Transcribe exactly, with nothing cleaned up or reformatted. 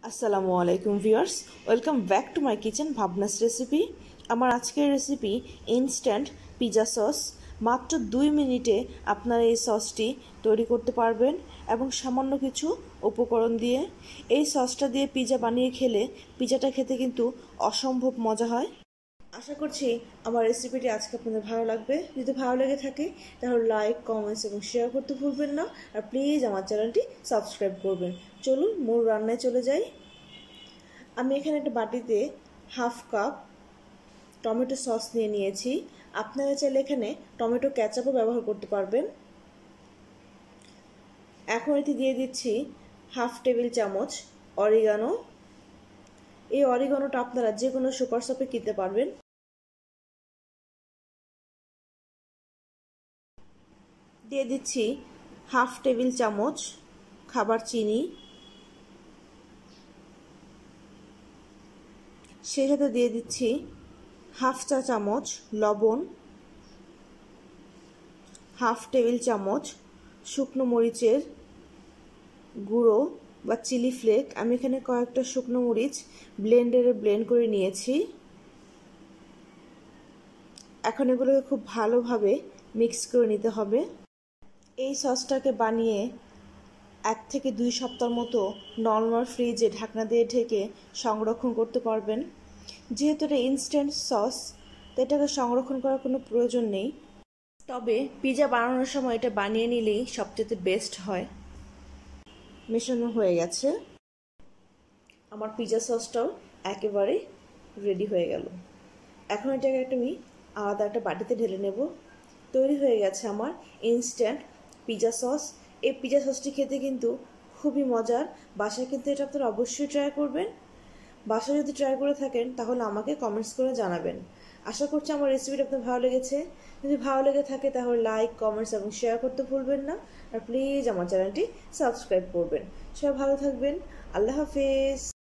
আসসালামু আলাইকুম viewers, welcome back to my kitchen Bhavna's recipe. আমার আজকের রেসিপি ইনস্ট্যান্ট পিৎজা সস। মাত্র দুই মিনিটে আপনারা এই সসটি তৈরি করতে পারবেন এবং সামান্য কিছু উপকরণ দিয়ে। এই সসটা দিয়ে পিৎজা বানিয়ে খেলে পিৎজাটা খেতে কিন্তু অসম্ভব মজা হয়। আশা করছি আমার রেসিপিটি আজকে আপনাদের ভালো লাগবে। যদি ভালো লেগে থাকে তাহলে লাইক, কমেন্টস এবং শেয়ার করতে ভুলবেন না। আর প্লিজ আমার চ্যানেলটি সাবস্ক্রাইব করবেন। চলুন মূল রান্নায় চলে যাই। আমি এখানে একটা বাটিতে হাফ কাপ টমেটো সস নিয়ে নিয়েছি। আপনারা চাইলে এখানে টমেটো ক্যাচাপও ব্যবহার করতে পারবেন। এখন এটি দিয়ে দিচ্ছি হাফ টেবিল চামচ অরিগানো। এই অরিগানোটা আপনারা যে কোনো সুপার শপে কিনতে পারবেন। দিয়ে দিচ্ছি হাফ টেবিল চামচ খাবার চিনি, সেই সাথে দিয়ে দিচ্ছি হাফ চা চামচ লবণ, হাফ টেবিল চামচ শুকনো মরিচের গুঁড়ো বা চিলি ফ্লেক। আমি এখানে কয়েকটা শুকনো মরিচ ব্লেন্ডারে ব্লেন্ড করে নিয়েছি। এখন এগুলোকে খুব ভালোভাবে মিক্স করে নিতে হবে। এই সসটাকে বানিয়ে এক থেকে দুই সপ্তাহ মতো নর্মাল ফ্রিজে ঢাকনা দিয়ে ঢেকে সংরক্ষণ করতে পারবেন। যেহেতু এটা ইনস্ট্যান্ট সস, তো এটাকে সংরক্ষণ করার কোনো প্রয়োজন নেই। তবে পিৎজা বানানোর সময় এটা বানিয়ে নিলেই সবচেয়ে বেস্ট হয়। মেশানো হয়ে গেছে। আমার পিৎজা সসটাও একেবারে রেডি হয়ে গেল। এখন এটাকে একটা আমি আলাদা একটা বাটিতে ঢেলে নেব। তৈরি হয়ে গেছে আমার ইনস্ট্যান্ট পিৎজা সস। এই পিৎজা সসটি খেতে কিন্তু খুবই মজার। বাসায় কিন্তু এটা আপনারা অবশ্যই ট্রাই করবেন। বাসায় যদি ট্রাই করে থাকেন তাহলে আমাকে কমেন্টস করে জানাবেন। আশা করছি আমার রেসিপিটা আপনার ভালো লেগেছে। যদি ভালো লেগে থাকে তাহলে লাইক, কমেন্টস এবং শেয়ার করতে ভুলবেন না। আর প্লিজ আমার চ্যানেলটি সাবস্ক্রাইব করবেন। সবাই ভালো থাকবেন। আল্লাহ হাফেজ।